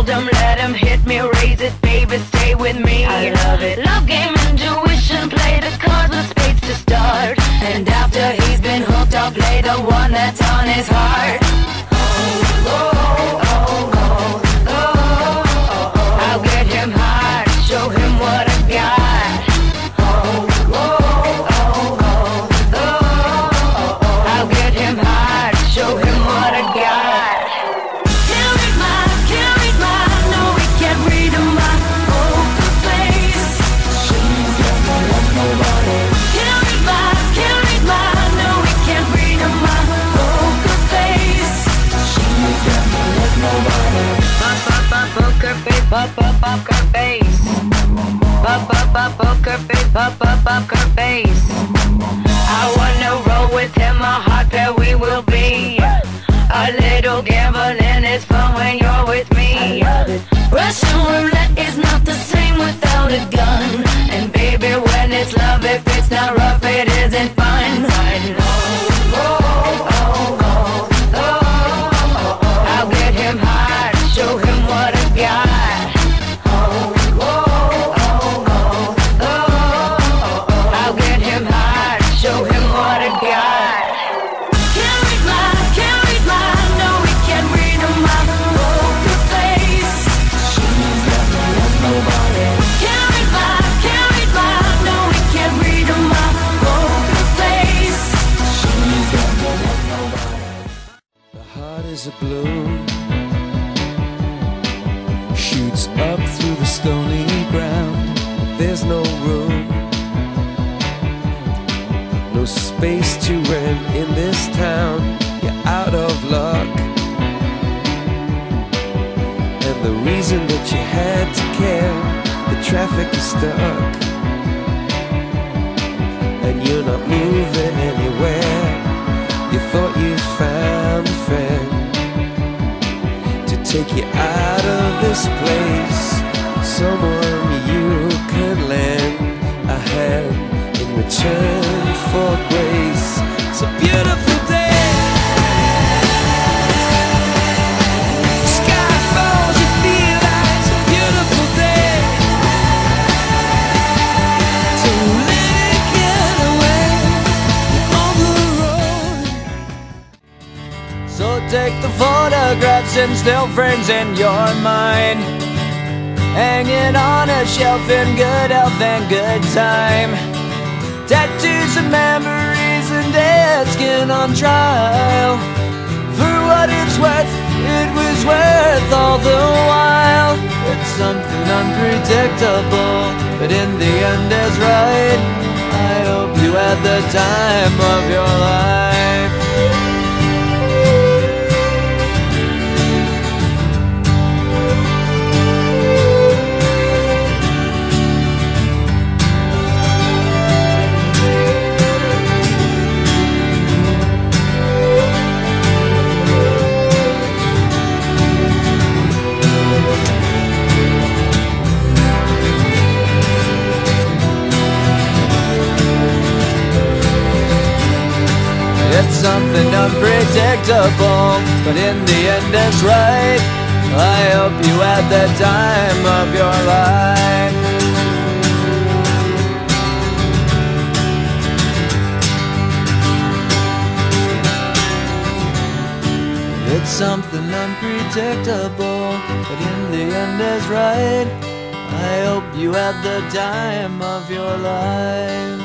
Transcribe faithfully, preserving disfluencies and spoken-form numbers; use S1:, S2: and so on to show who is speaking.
S1: told him, let him hit me, raise it, baby, stay with me. I love it. Love game, intuition, play the cards with spades to start. And after he's been hooked, I'll play the one that's on his heart. Oh, oh, oh, oh, oh, oh, oh. I'll get him hard, show him what I got. Oh, oh, oh, oh, oh, oh, oh. I'll get him hard, show him what I got. Can't read my, can't read my, no, we can't read my poker face. She's got me like nobody. Can't read my, can't read my, no, we can't read my poker face. She's got me like nobody. Pop, pop, pop, poker face, pop, pop, poker face. Pop, pop, pop, poker face, pop, pop, poker face. I wanna roll with him, a hot pair we will be. A little gambling is fun when you're with me. Russian roulette is not the same without a gun. And baby, when it's love, if it's not rough, it isn't fun. Oh, oh, oh, oh, oh, oh, oh. I'll get him hard, show him what I got. Oh, oh, oh, oh, oh, oh, oh. I'll get him hard, show him what I got. Can't read my, can't read my, no, we can't read my poker face. She's got me like nobody. Can't read my, can't read my, no, we can't read my poker face. She's got me like nobody.
S2: The heart is a balloon, shoots up through the stony ground. There's no room, no space to rent in this town. You're out of luck, and the reason that you had to care, the traffic is stuck, and you're not moving anywhere. You thought you found a friend to take you out of this place, someone you can lend a hand in return for grace. It's a beautiful day. Sky falls, you feel like it's a beautiful day to let it get away on the road. So take the photographs and still frames in your mind, hanging on a shelf in good health and good time. Tattoos and memories and dead skin on trial. For what it's worth, it was worth all the while. It's something unpredictable, but in the end is right. I hope you had the time of your life. It's something unpredictable, but in the end it's right. I hope you had the time of your life. It's something unpredictable, but in the end is right. I hope you had the time of your life.